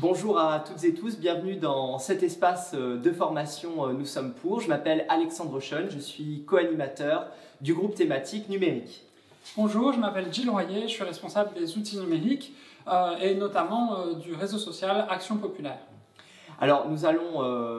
Bonjour à toutes et tous, bienvenue dans cet espace de formation Nous sommes pour. Je m'appelle Alexandre Schoen, je suis co-animateur du groupe thématique numérique. Bonjour, je m'appelle Gilles Royer, je suis responsable des outils numériques et notamment du réseau social Action Populaire. Alors nous allons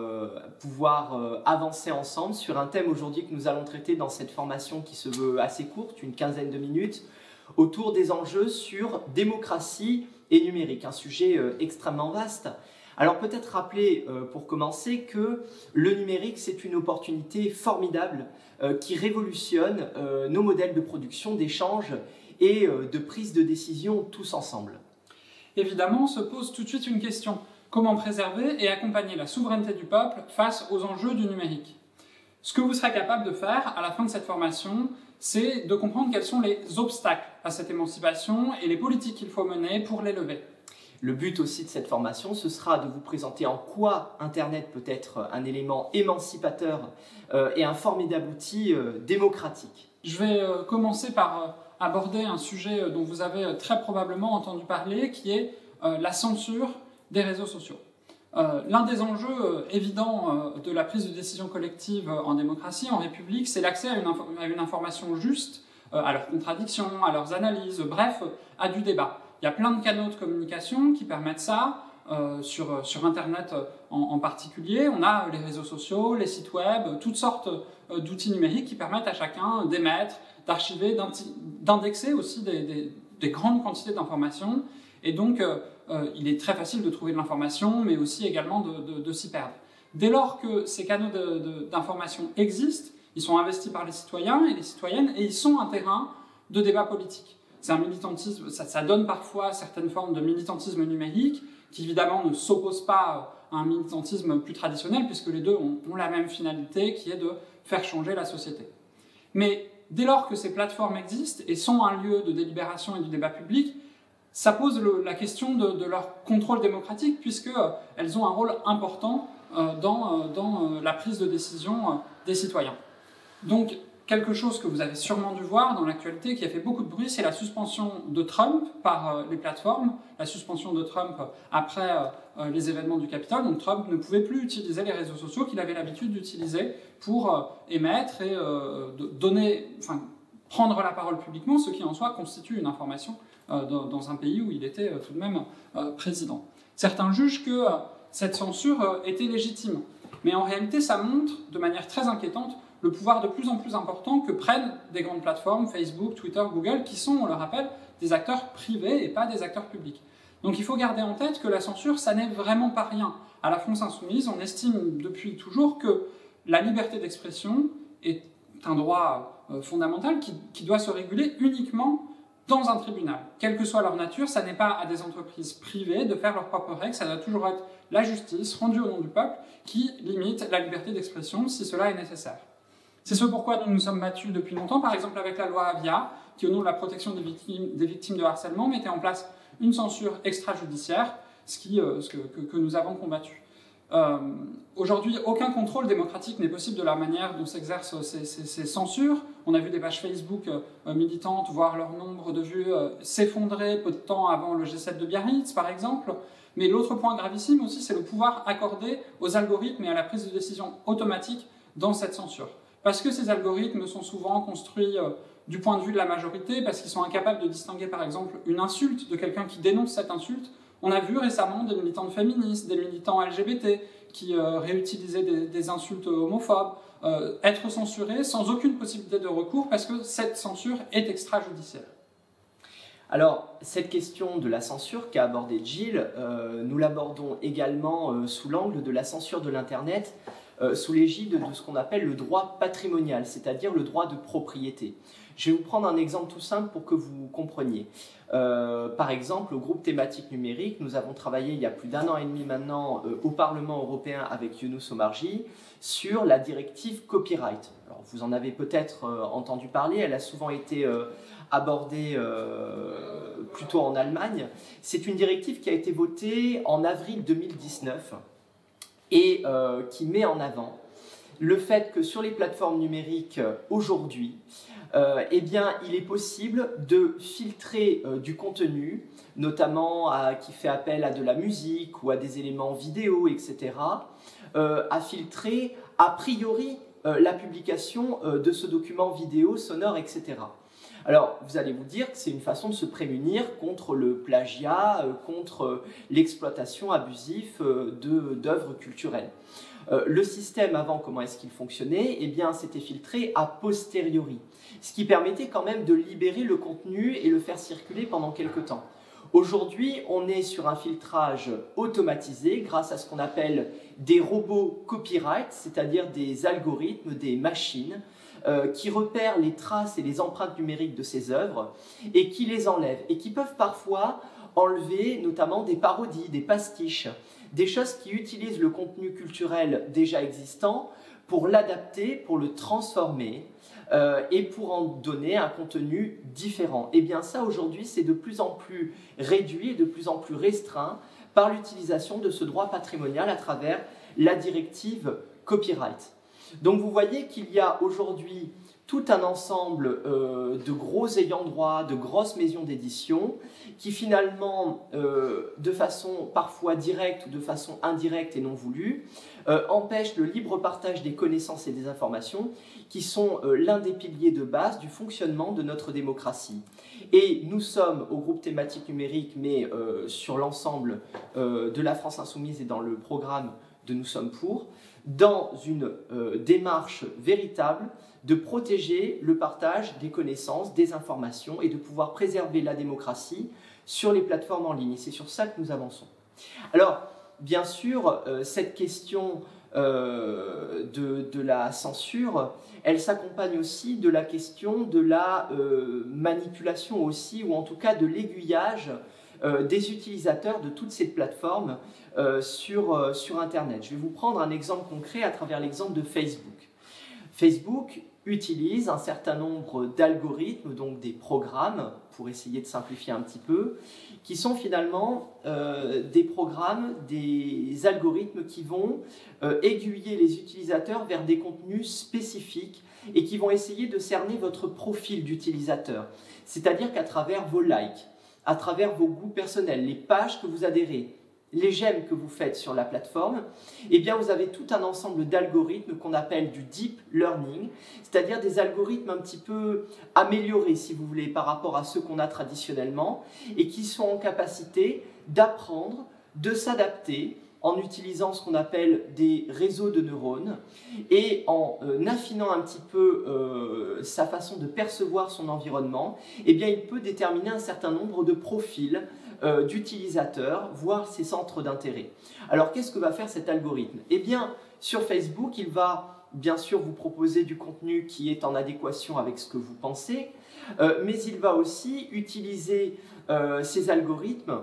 pouvoir avancer ensemble sur un thème aujourd'hui que nous allons traiter dans cette formation qui se veut assez courte, une quinzaine de minutes, autour des enjeux sur démocratie et numérique, un sujet extrêmement vaste. Alors peut-être rappeler pour commencer que le numérique c'est une opportunité formidable qui révolutionne nos modèles de production, d'échange et de prise de décision tous ensemble. Évidemment, se pose tout de suite une question. Comment préserver et accompagner la souveraineté du peuple face aux enjeux du numérique? Ce que vous serez capable de faire à la fin de cette formation, c'est de comprendre quels sont les obstacles à cette émancipation et les politiques qu'il faut mener pour les lever. Le but aussi de cette formation, ce sera de vous présenter en quoi Internet peut être un élément émancipateur et un formidable outil démocratique. Je vais commencer par aborder un sujet dont vous avez très probablement entendu parler, qui est la censure des réseaux sociaux. L'un des enjeux évidents de la prise de décision collective en démocratie, en République, c'est l'accès à une information juste, à leurs contradictions, à leurs analyses, bref, à du débat. Il y a plein de canaux de communication qui permettent ça, sur Internet en particulier. On a les réseaux sociaux, les sites web, toutes sortes d'outils numériques qui permettent à chacun d'émettre, d'archiver, d'indexer aussi des grandes quantités d'informations. Et donc, il est très facile de trouver de l'information, mais aussi également de s'y perdre. Dès lors que ces canaux d'information existent, ils sont investis par les citoyens et les citoyennes, et ils sont un terrain de débat politique. C'est un militantisme, ça donne parfois certaines formes de militantisme numérique, qui évidemment ne s'oppose pas à un militantisme plus traditionnel, puisque les deux ont la même finalité, qui est de faire changer la société. Mais dès lors que ces plateformes existent et sont un lieu de délibération et du débat public, ça pose la question de leur contrôle démocratique, puisqu'elles ont un rôle important dans la prise de décision des citoyens. Donc, quelque chose que vous avez sûrement dû voir dans l'actualité, qui a fait beaucoup de bruit, c'est la suspension de Trump par les plateformes, la suspension de Trump après les événements du Capitole. Donc Trump ne pouvait plus utiliser les réseaux sociaux qu'il avait l'habitude d'utiliser pour émettre et prendre la parole publiquement, ce qui en soi constitue une information dans un pays où il était tout de même président. Certains jugent que cette censure était légitime, mais en réalité ça montre de manière très inquiétante le pouvoir de plus en plus important que prennent des grandes plateformes, Facebook, Twitter, Google, qui sont, on le rappelle, des acteurs privés et pas des acteurs publics. Donc il faut garder en tête que la censure, ça n'est vraiment pas rien. À la France Insoumise, on estime depuis toujours que la liberté d'expression est un droit fondamental qui doit se réguler uniquement dans un tribunal. Quelle que soit leur nature, ça n'est pas à des entreprises privées de faire leurs propres règles, ça doit toujours être la justice, rendue au nom du peuple, qui limite la liberté d'expression si cela est nécessaire. C'est ce pourquoi nous nous sommes battus depuis longtemps, par exemple avec la loi Avia, qui au nom de la protection des victimes de harcèlement mettait en place une censure extrajudiciaire, ce que nous avons combattu. Aujourd'hui, aucun contrôle démocratique n'est possible de la manière dont s'exercent ces censures. On a vu des pages Facebook militantes voir leur nombre de vues s'effondrer peu de temps avant le G7 de Biarritz, par exemple. Mais l'autre point gravissime aussi, c'est le pouvoir accordé aux algorithmes et à la prise de décision automatique dans cette censure. Parce que ces algorithmes sont souvent construits du point de vue de la majorité, parce qu'ils sont incapables de distinguer par exemple une insulte de quelqu'un qui dénonce cette insulte. On a vu récemment des militantes féministes, des militants LGBT qui réutilisaient des insultes homophobes, être censurés sans aucune possibilité de recours parce que cette censure est extrajudiciaire. Alors, cette question de la censure qu'a abordée Gilles, nous l'abordons également sous l'angle de la censure de l'Internet, sous l'égide de ce qu'on appelle le droit patrimonial, c'est-à-dire le droit de propriété. Je vais vous prendre un exemple tout simple pour que vous compreniez. Par exemple, au groupe thématique numérique, nous avons travaillé il y a plus d'1 an et demi maintenant au Parlement européen avec Younous Omarjee sur la directive copyright. Alors, vous en avez peut-être entendu parler, elle a souvent été abordée plutôt en Allemagne. C'est une directive qui a été votée en avril 2019 et qui met en avant le fait que sur les plateformes numériques aujourd'hui, eh bien, il est possible de filtrer du contenu, notamment qui fait appel à de la musique ou à des éléments vidéo, etc., à filtrer a priori la publication de ce document vidéo, sonore, etc. Alors, vous allez vous dire que c'est une façon de se prémunir contre le plagiat, contre l'exploitation abusive d'œuvres culturelles. Le système avant, comment est-ce qu'il fonctionnait? Eh bien, c'était filtré a posteriori, ce qui permettait quand même de libérer le contenu et le faire circuler pendant quelques temps. Aujourd'hui, on est sur un filtrage automatisé grâce à ce qu'on appelle des robots copyright, c'est-à-dire des algorithmes, des machines, qui repèrent les traces et les empreintes numériques de ces œuvres et qui les enlèvent et qui peuvent parfois enlever notamment des parodies, des pastiches, des choses qui utilisent le contenu culturel déjà existant pour l'adapter, pour le transformer et pour en donner un contenu différent. Et bien ça aujourd'hui c'est de plus en plus réduit et de plus en plus restreint par l'utilisation de ce droit patrimonial à travers la directive copyright. Donc vous voyez qu'il y a aujourd'hui tout un ensemble de gros ayants droit, de grosses maisons d'édition qui finalement, de façon parfois directe ou de façon indirecte et non voulue, empêchent le libre partage des connaissances et des informations qui sont l'un des piliers de base du fonctionnement de notre démocratie. Et nous sommes au groupe thématique numérique, mais sur l'ensemble de la France Insoumise et dans le programme de Nous sommes pour, dans une démarche véritable de protéger le partage des connaissances, des informations et de pouvoir préserver la démocratie sur les plateformes en ligne. Et c'est sur ça que nous avançons. Alors, bien sûr, cette question de la censure, elle s'accompagne aussi de la question de la manipulation aussi, ou en tout cas de l'aiguillage des utilisateurs de toutes ces plateformes sur Internet. Je vais vous prendre un exemple concret à travers l'exemple de Facebook. Facebook utilise un certain nombre d'algorithmes, donc des programmes, pour essayer de simplifier un petit peu, qui sont finalement des programmes, des algorithmes qui vont aiguiller les utilisateurs vers des contenus spécifiques et qui vont essayer de cerner votre profil d'utilisateur. C'est-à-dire qu'à travers vos likes, à travers vos goûts personnels, les pages que vous adhérez, les j'aime que vous faites sur la plateforme, eh bien vous avez tout un ensemble d'algorithmes qu'on appelle du deep learning, c'est-à-dire des algorithmes un petit peu améliorés, si vous voulez, par rapport à ceux qu'on a traditionnellement, et qui sont en capacité d'apprendre, de s'adapter, en utilisant ce qu'on appelle des réseaux de neurones et en affinant un petit peu sa façon de percevoir son environnement, eh bien, il peut déterminer un certain nombre de profils d'utilisateurs, voire ses centres d'intérêt. Alors, qu'est-ce que va faire cet algorithme? Eh bien, sur Facebook, il va bien sûr vous proposer du contenu qui est en adéquation avec ce que vous pensez, mais il va aussi utiliser ces algorithmes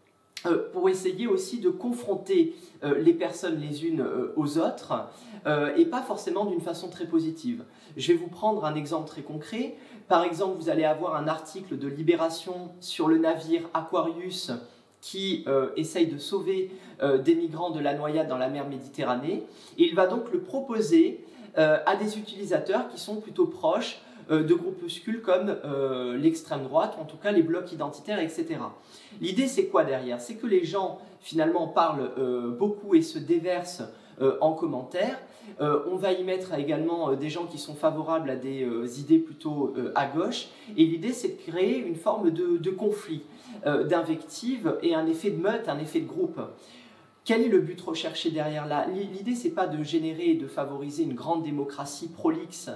pour essayer aussi de confronter les personnes les unes aux autres et pas forcément d'une façon très positive. Je vais vous prendre un exemple très concret. Par exemple, vous allez avoir un article de Libération sur le navire Aquarius qui essaye de sauver des migrants de la noyade dans la mer Méditerranée. Et il va donc le proposer à des utilisateurs qui sont plutôt proches de groupuscules comme l'extrême droite, ou en tout cas les blocs identitaires, etc. L'idée, c'est quoi derrière? C'est que les gens, finalement, parlent beaucoup et se déversent en commentaire. On va y mettre également des gens qui sont favorables à des idées plutôt à gauche. Et l'idée, c'est de créer une forme de conflit, d'invective et un effet de meute, un effet de groupe. Quel est le but recherché derrière là? L'idée, c'est pas de générer et de favoriser une grande démocratie prolixe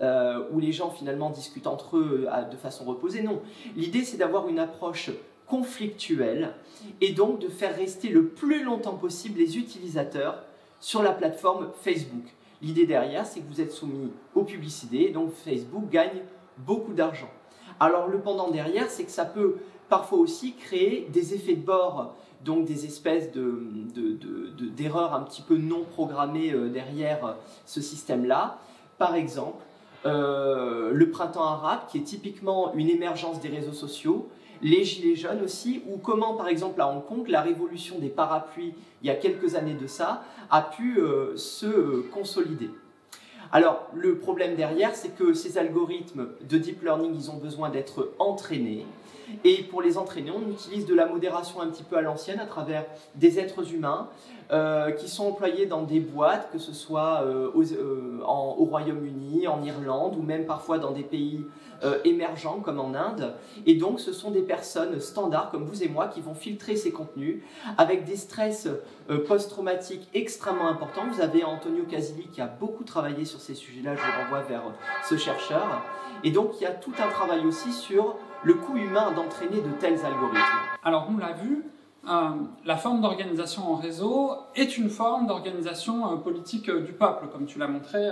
où les gens finalement discutent entre eux de façon reposée. Non, l'idée c'est d'avoir une approche conflictuelle et donc de faire rester le plus longtemps possible les utilisateurs sur la plateforme Facebook. L'idée derrière, c'est que vous êtes soumis aux publicités, donc Facebook gagne beaucoup d'argent. Alors le pendant derrière, c'est que ça peut parfois aussi créer des effets de bord, donc des espèces d'erreurs un petit peu non programmées derrière ce système-là. Par exemple, le printemps arabe, qui est typiquement une émergence des réseaux sociaux, les gilets jaunes aussi, ou comment par exemple à Hong Kong, la révolution des parapluies, il y a quelques années de ça, a pu se consolider. Alors, le problème derrière, c'est que ces algorithmes de deep learning, ils ont besoin d'être entraînés. Et pour les entraîner, on utilise de la modération un petit peu à l'ancienne à travers des êtres humains qui sont employés dans des boîtes, que ce soit au Royaume-Uni, en Irlande ou même parfois dans des pays émergents comme en Inde. Et donc ce sont des personnes standards comme vous et moi qui vont filtrer ces contenus avec des stress post-traumatiques extrêmement importants. Vous avez Antonio Casilli qui a beaucoup travaillé sur ces sujets-là, je vous renvoie vers ce chercheur. Et donc il y a tout un travail aussi sur le coût humain d'entraîner de tels algorithmes. Alors on l'a vu, la forme d'organisation en réseau est une forme d'organisation politique du peuple, comme tu l'as montré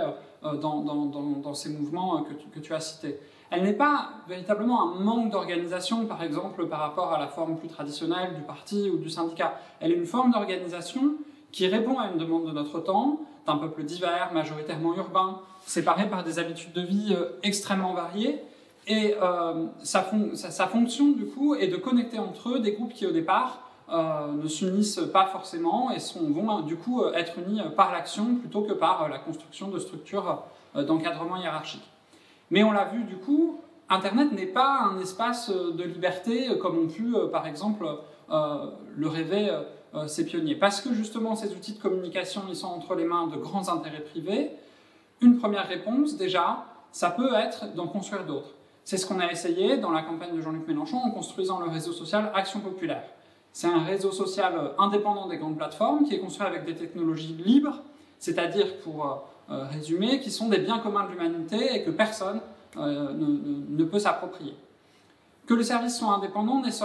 dans ces mouvements que tu as cités. Elle n'est pas véritablement un manque d'organisation, par exemple, par rapport à la forme plus traditionnelle du parti ou du syndicat. Elle est une forme d'organisation qui répond à une demande de notre temps, d'un peuple divers, majoritairement urbain, séparé par des habitudes de vie extrêmement variées. Et sa fonction, du coup, est de connecter entre eux des groupes qui, au départ, ne s'unissent pas forcément et vont, du coup, être unis par l'action plutôt que par la construction de structures d'encadrement hiérarchique. Mais on l'a vu, du coup, Internet n'est pas un espace de liberté comme ont pu, par exemple, le rêver ces pionniers. Parce que, justement, ces outils de communication, ils sont entre les mains de grands intérêts privés. Une première réponse, déjà, ça peut être d'en construire d'autres. C'est ce qu'on a essayé dans la campagne de Jean-Luc Mélenchon en construisant le réseau social Action Populaire. C'est un réseau social indépendant des grandes plateformes qui est construit avec des technologies libres, c'est-à-dire, pour résumer, qui sont des biens communs de l'humanité et que personne ne peut s'approprier. Que le service soit indépendant n'est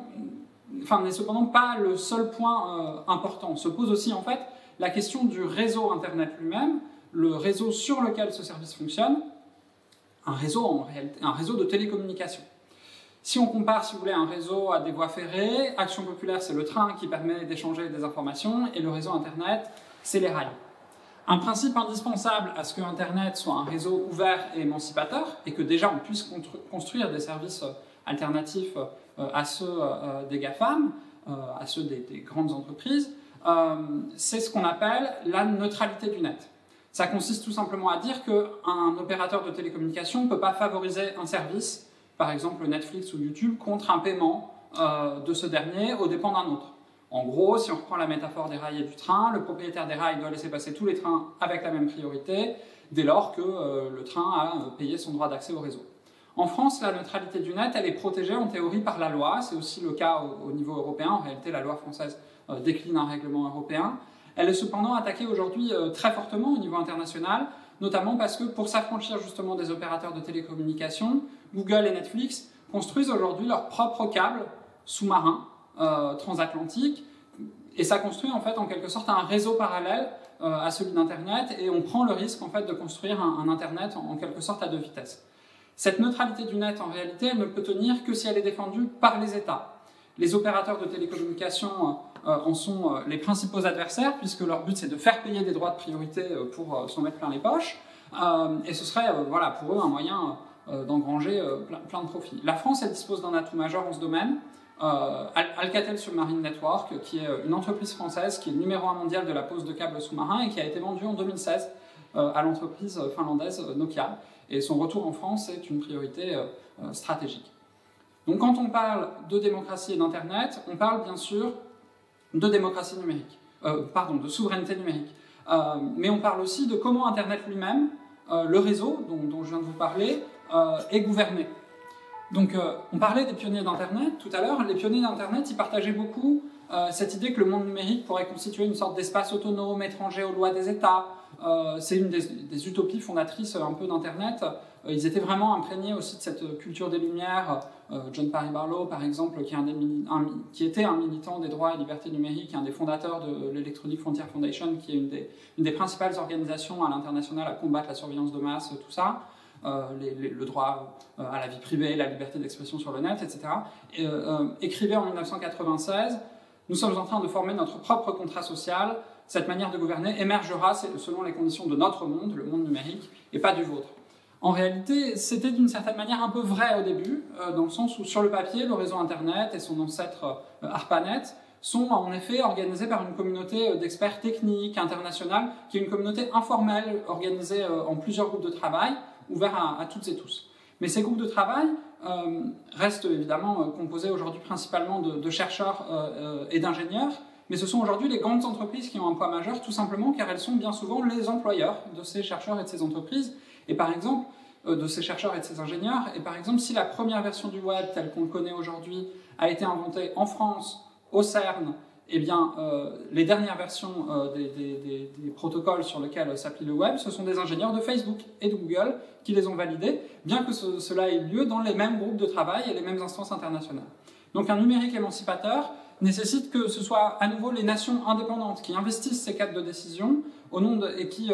cependant pas le seul point important. Se pose aussi en fait la question du réseau Internet lui-même, le réseau sur lequel ce service fonctionne, un réseau en réalité, un réseau de télécommunications. Si on compare, si vous voulez, un réseau à des voies ferrées, Action Populaire, c'est le train qui permet d'échanger des informations, et le réseau Internet, c'est les rails. Un principe indispensable à ce que Internet soit un réseau ouvert et émancipateur, et que déjà on puisse construire des services alternatifs à ceux des GAFAM, à ceux des grandes entreprises, c'est ce qu'on appelle la neutralité du net. Ça consiste tout simplement à dire qu'un opérateur de télécommunication ne peut pas favoriser un service, par exemple Netflix ou YouTube, contre un paiement de ce dernier aux dépens d'un autre. En gros, si on reprend la métaphore des rails et du train, le propriétaire des rails doit laisser passer tous les trains avec la même priorité, dès lors que le train a payé son droit d'accès au réseau. En France, la neutralité du net, elle est protégée en théorie par la loi, c'est aussi le cas au niveau européen, en réalité la loi française décline un règlement européen. Elle est cependant attaquée aujourd'hui très fortement au niveau international, notamment parce que pour s'affranchir justement des opérateurs de télécommunications, Google et Netflix construisent aujourd'hui leur propre câble sous-marin transatlantique, et ça construit en fait en quelque sorte un réseau parallèle à celui d'Internet, et on prend le risque en fait de construire un Internet en quelque sorte à deux vitesses. Cette neutralité du net, en réalité, elle ne peut tenir que si elle est défendue par les États. Les opérateurs de télécommunications en sont les principaux adversaires, puisque leur but c'est de faire payer des droits de priorité pour s'en mettre plein les poches, et ce serait voilà, pour eux un moyen d'engranger plein de profits. La France, elle dispose d'un atout majeur en ce domaine, Alcatel Submarine Network, qui est une entreprise française qui est le numéro 1 mondial de la pose de câbles sous-marins et qui a été vendue en 2016 à l'entreprise finlandaise Nokia. Et son retour en France est une priorité stratégique. Donc quand on parle de démocratie et d'Internet, on parle bien sûr de démocratie numérique, de souveraineté numérique. Mais on parle aussi de comment Internet lui-même, le réseau dont je viens de vous parler, est gouverné. Donc on parlait des pionniers d'Internet tout à l'heure. Les pionniers d'Internet, ils partageaient beaucoup cette idée que le monde numérique pourrait constituer une sorte d'espace autonome, étranger aux lois des États. C'est une des utopies fondatrices un peu d'Internet. Ils étaient vraiment imprégnés aussi de cette culture des Lumières. John Perry Barlow, par exemple, qui était un militant des droits et libertés numériques, un des fondateurs de l'Electronic Frontier Foundation, qui est une des principales organisations à l'international à combattre la surveillance de masse, tout ça. Le droit à la vie privée, la liberté d'expression sur le net, etc. Écrivait en 1996 « Nous sommes en train de former notre propre contrat social. Cette manière de gouverner émergera selon les conditions de notre monde, le monde numérique, et pas du vôtre. » En réalité, c'était d'une certaine manière un peu vrai au début, dans le sens où sur le papier, le réseau Internet et son ancêtre ARPANET sont en effet organisés par une communauté d'experts techniques internationale, qui est une communauté informelle organisée en plusieurs groupes de travail, ouverts à toutes et tous. Mais ces groupes de travail restent évidemment composés aujourd'hui principalement de chercheurs et d'ingénieurs, mais ce sont aujourd'hui les grandes entreprises qui ont un poids majeur, tout simplement car elles sont bien souvent les employeurs de ces chercheurs et de ces entreprises. Et par exemple, de ces chercheurs et de ces ingénieurs. Et par exemple, si la première version du web, telle qu'on le connaît aujourd'hui, a été inventée en France, au CERN, eh bien, les dernières versions des protocoles sur lesquels s'appuie le web, ce sont des ingénieurs de Facebook et de Google qui les ont validés, bien que cela ait lieu dans les mêmes groupes de travail et les mêmes instances internationales. Donc un numérique émancipateur nécessite que ce soit à nouveau les nations indépendantes qui investissent ces cadres de décision au nom et qui...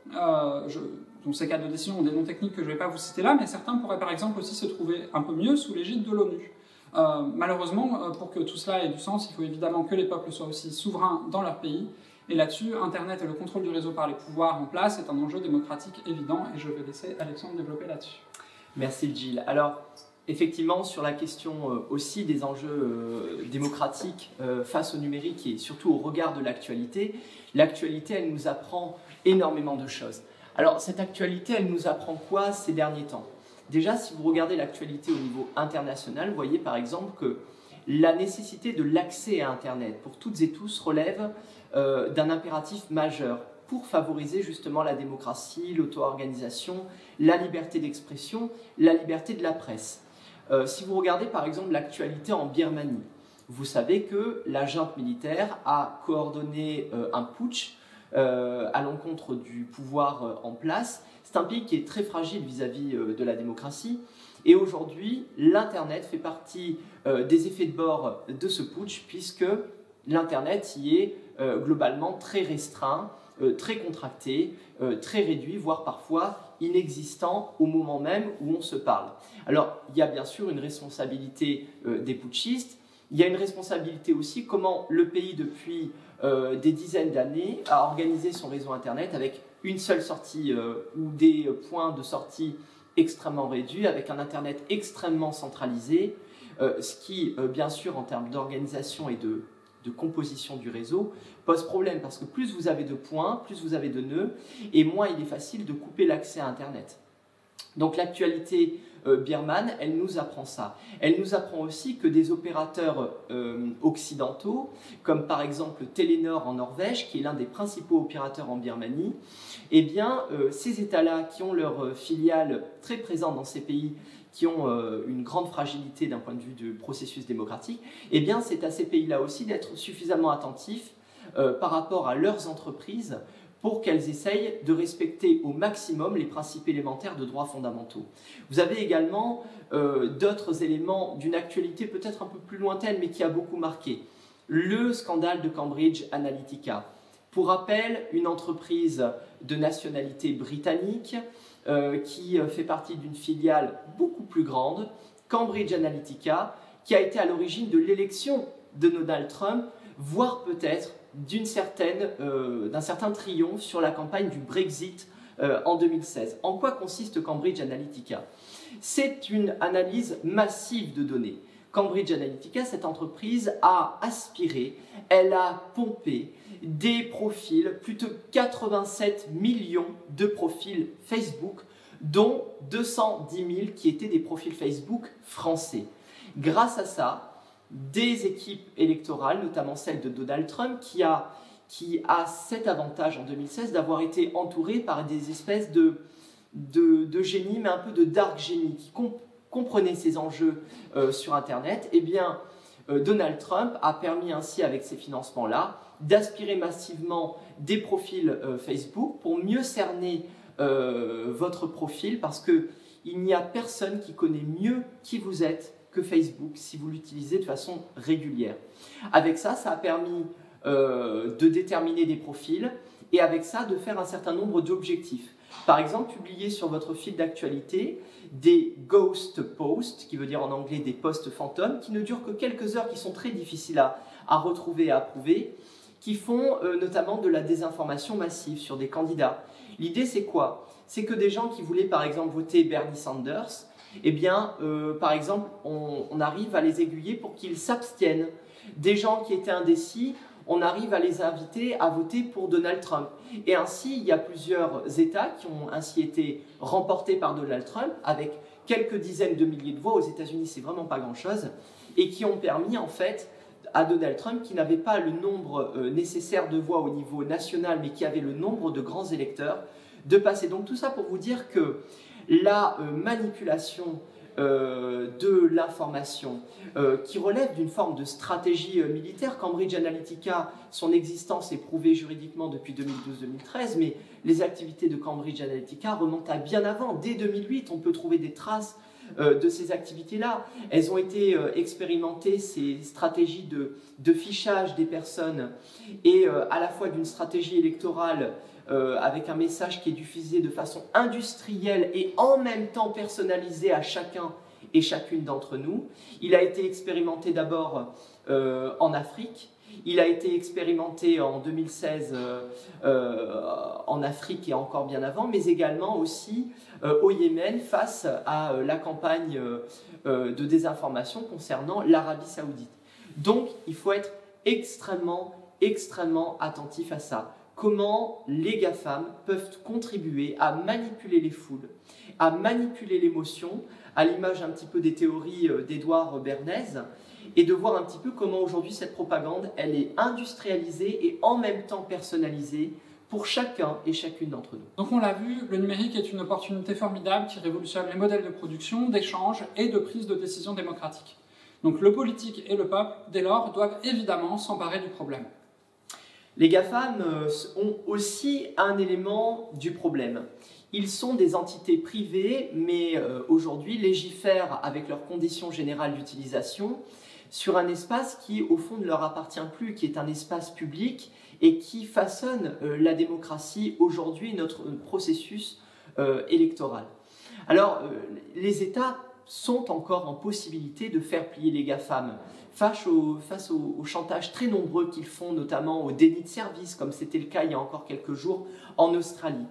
donc ces cadres de décision ont des noms techniques que je ne vais pas vous citer là, mais certains pourraient par exemple aussi se trouver un peu mieux sous l'égide de l'ONU. Malheureusement, pour que tout cela ait du sens, il faut évidemment que les peuples soient aussi souverains dans leur pays. Et là-dessus, Internet et le contrôle du réseau par les pouvoirs en place est un enjeu démocratique évident, et je vais laisser Alexandre développer là-dessus. Merci Gilles. Alors, effectivement, sur la question aussi des enjeux démocratiques face au numérique et surtout au regard de l'actualité, elle nous apprend énormément de choses. Alors, cette actualité, elle nous apprend quoi ces derniers temps ? Déjà, si vous regardez l'actualité au niveau international, vous voyez par exemple que la nécessité de l'accès à Internet pour toutes et tous relève d'un impératif majeur pour favoriser justement la démocratie, l'auto-organisation, la liberté d'expression, la liberté de la presse. Si vous regardez par exemple l'actualité en Birmanie, vous savez que la junte militaire a coordonné un putsch à l'encontre du pouvoir en place. C'est un pays qui est très fragile vis-à-vis de la démocratie. Et aujourd'hui, l'Internet fait partie des effets de bord de ce putsch, puisque l'Internet y est globalement très restreint, très contracté, très réduit, voire parfois inexistant au moment même où on se parle. Alors, il y a bien sûr une responsabilité des putschistes. Il y a une responsabilité aussi comment le pays, depuis des dizaines d'années, a organisé son réseau Internet avec une seule sortie ou des points de sortie extrêmement réduits, avec un Internet extrêmement centralisé, ce qui, bien sûr, en termes d'organisation et de composition du réseau, pose problème parce que plus vous avez de points, plus vous avez de nœuds, et moins il est facile de couper l'accès à Internet. Donc l'actualité birmane, elle nous apprend ça. Elle nous apprend aussi que des opérateurs occidentaux, comme par exemple Telenor en Norvège, qui est l'un des principaux opérateurs en Birmanie, eh bien, ces États-là qui ont leurs filiales très présentes dans ces pays, qui ont une grande fragilité d'un point de vue du processus démocratique, eh bien, c'est à ces pays-là aussi d'être suffisamment attentifs par rapport à leurs entreprises pour qu'elles essayent de respecter au maximum les principes élémentaires de droits fondamentaux. Vous avez également d'autres éléments d'une actualité peut-être un peu plus lointaine, mais qui a beaucoup marqué. Le scandale de Cambridge Analytica. Pour rappel, une entreprise de nationalité britannique qui fait partie d'une filiale beaucoup plus grande, Cambridge Analytica, qui a été à l'origine de l'élection de Donald Trump, voire peut-être d'un certain triomphe sur la campagne du Brexit en 2016. En quoi consiste Cambridge Analytica ? C'est une analyse massive de données. Cambridge Analytica, cette entreprise, a aspiré, elle a pompé des profils, plus de 87 millions de profils Facebook, dont 210 000 qui étaient des profils Facebook français. Grâce à ça, des équipes électorales, notamment celle de Donald Trump, qui a cet avantage en 2016 d'avoir été entouré par des espèces de génies, mais un peu de dark génies, qui comprenaient ces enjeux sur Internet. Eh bien, Donald Trump a permis ainsi, avec ces financements-là, d'aspirer massivement des profils Facebook pour mieux cerner votre profil, parce qu'il n'y a personne qui connaît mieux qui vous êtes que Facebook si vous l'utilisez de façon régulière. Avec ça, ça a permis de déterminer des profils et avec ça, de faire un certain nombre d'objectifs. Par exemple, publier sur votre fil d'actualité des ghost posts, qui veut dire en anglais des posts fantômes, qui ne durent que quelques heures, qui sont très difficiles à retrouver et à approuver, qui font notamment de la désinformation massive sur des candidats. L'idée, c'est quoi ? C'est que des gens qui voulaient, par exemple, voter Bernie Sanders, eh bien, par exemple, on arrive à les aiguiller pour qu'ils s'abstiennent. Des gens qui étaient indécis, on arrive à les inviter à voter pour Donald Trump. Et ainsi, il y a plusieurs États qui ont ainsi été remportés par Donald Trump, avec quelques dizaines de milliers de voix. Aux États-Unis, c'est vraiment pas grand-chose, et qui ont permis en fait à Donald Trump, qui n'avait pas le nombre nécessaire de voix au niveau national, mais qui avait le nombre de grands électeurs, de passer. Donc tout ça pour vous dire que la manipulation de l'information qui relève d'une forme de stratégie militaire. Cambridge Analytica, son existence est prouvée juridiquement depuis 2012-2013, mais les activités de Cambridge Analytica remontent à bien avant. Dès 2008, on peut trouver des traces de ces activités-là. Elles ont été expérimentées, ces stratégies de fichage des personnes, et à la fois d'une stratégie électorale avec un message qui est diffusé de façon industrielle et en même temps personnalisé à chacun et chacune d'entre nous. Il a été expérimenté d'abord en Afrique. Il a été expérimenté en 2016 en Afrique et encore bien avant, mais également aussi au Yémen face à la campagne de désinformation concernant l'Arabie Saoudite. Donc, il faut être extrêmement attentif à ça. Comment les GAFAM peuvent contribuer à manipuler les foules, à manipuler l'émotion, à l'image un petit peu des théories d'Édouard Bernays, et de voir un petit peu comment aujourd'hui cette propagande, elle est industrialisée et en même temps personnalisée pour chacun et chacune d'entre nous. Donc on l'a vu, le numérique est une opportunité formidable qui révolutionne les modèles de production, d'échange et de prise de décision démocratique. Donc le politique et le peuple, dès lors, doivent évidemment s'emparer du problème. Les GAFAM ont aussi un élément du problème. Ils sont des entités privées, mais aujourd'hui légifèrent avec leurs conditions générales d'utilisation sur un espace qui, au fond, ne leur appartient plus, qui est un espace public et qui façonne la démocratie aujourd'hui, notre processus électoral. Alors, les États sont encore en possibilité de faire plier les GAFAM face au chantage très nombreux qu'ils font, notamment au déni de service, comme c'était le cas il y a encore quelques jours en Australie.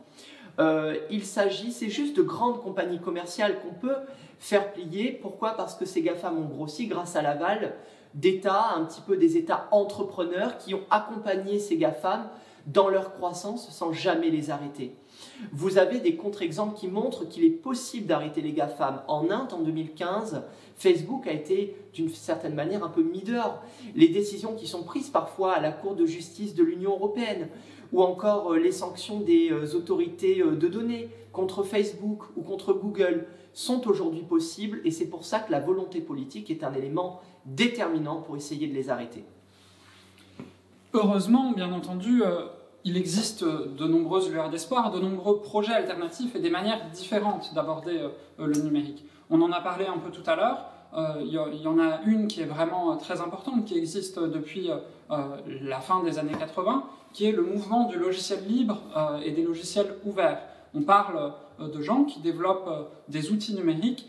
C'est juste de grandes compagnies commerciales qu'on peut faire plier. Pourquoi? Parce que ces GAFAM ont grossi grâce à l'aval d'États, un petit peu des États entrepreneurs qui ont accompagné ces GAFAM dans leur croissance sans jamais les arrêter. Vous avez des contre-exemples qui montrent qu'il est possible d'arrêter les GAFAM. En Inde, en 2015, Facebook a été d'une certaine manière un peu mis dehors. Les décisions qui sont prises parfois à la Cour de justice de l'Union européenne, ou encore les sanctions des autorités de données contre Facebook ou contre Google sont aujourd'hui possibles, et c'est pour ça que la volonté politique est un élément déterminant pour essayer de les arrêter. Heureusement, bien entendu, il existe de nombreuses lueurs d'espoir, de nombreux projets alternatifs et des manières différentes d'aborder le numérique. On en a parlé un peu tout à l'heure. Il y en a une qui est vraiment très importante, qui existe depuis la fin des années 80, qui est le mouvement du logiciel libre et des logiciels ouverts. On parle de gens qui développent des outils numériques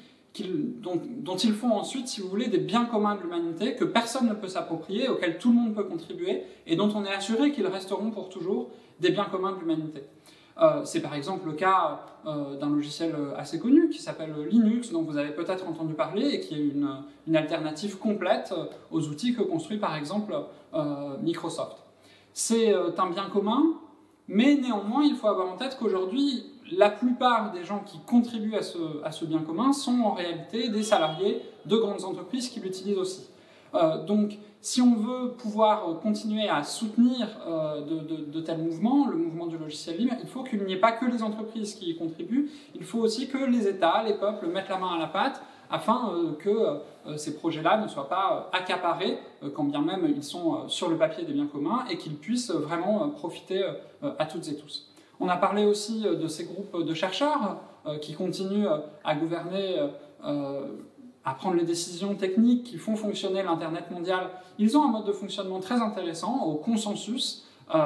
dont ils font ensuite, si vous voulez, des biens communs de l'humanité que personne ne peut s'approprier, auxquels tout le monde peut contribuer, et dont on est assuré qu'ils resteront pour toujours des biens communs de l'humanité. C'est par exemple le cas d'un logiciel assez connu qui s'appelle Linux, dont vous avez peut-être entendu parler, et qui est une alternative complète aux outils que construit par exemple Microsoft. C'est un bien commun, mais néanmoins il faut avoir en tête qu'aujourd'hui la plupart des gens qui contribuent à ce bien commun sont en réalité des salariés de grandes entreprises qui l'utilisent aussi. Donc, si on veut pouvoir continuer à soutenir de tels mouvements, le mouvement du logiciel libre, il faut qu'il n'y ait pas que les entreprises qui y contribuent, il faut aussi que les États, les peuples mettent la main à la pâte afin que ces projets-là ne soient pas accaparés, quand bien même ils sont sur le papier des biens communs, et qu'ils puissent vraiment profiter à toutes et tous. On a parlé aussi de ces groupes de chercheurs qui continuent à gouverner, à prendre les décisions techniques qui font fonctionner l'Internet mondial. Ils ont un mode de fonctionnement très intéressant, au consensus,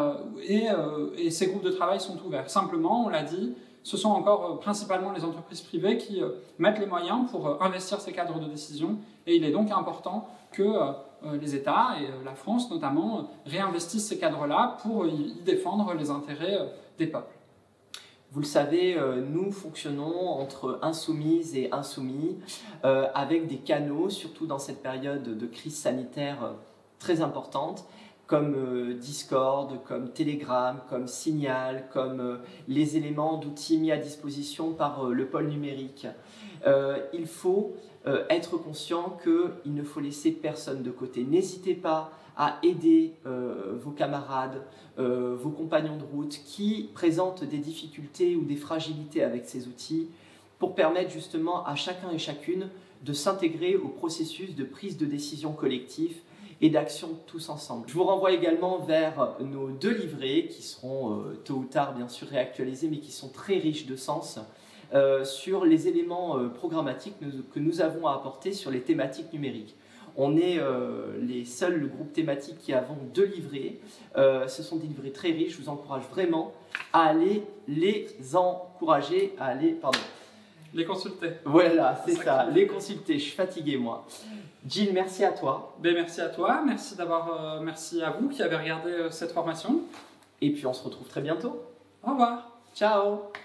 et ces groupes de travail sont ouverts. Simplement, on l'a dit, ce sont encore principalement les entreprises privées qui mettent les moyens pour investir ces cadres de décision, et il est donc important que les États, et la France notamment, réinvestissent ces cadres-là pour y défendre les intérêts des peuples. Vous le savez, nous fonctionnons entre insoumises et insoumis, avec des canaux, surtout dans cette période de crise sanitaire très importantes, comme Discord, comme Telegram, comme Signal, comme les éléments d'outils mis à disposition par le pôle numérique. Il faut être conscient qu'il ne faut laisser personne de côté. N'hésitez pas à aider vos camarades, vos compagnons de route qui présentent des difficultés ou des fragilités avec ces outils pour permettre justement à chacun et chacune de s'intégrer au processus de prise de décision collective et d'action tous ensemble. Je vous renvoie également vers nos 2 livrets qui seront tôt ou tard bien sûr réactualisés mais qui sont très riches de sens sur les éléments programmatiques que nous avons à apporter sur les thématiques numériques. On est les seuls, le groupe thématique qui avons 2 livrets. Ce sont des livrets très riches. Je vous encourage vraiment à aller les encourager, à aller, Les consulter. Voilà, c'est ça, les consulter. Je suis fatigué, moi. Gilles, merci à toi. Ben, merci à toi, merci à vous qui avez regardé cette formation. Et puis on se retrouve très bientôt. Au revoir. Ciao.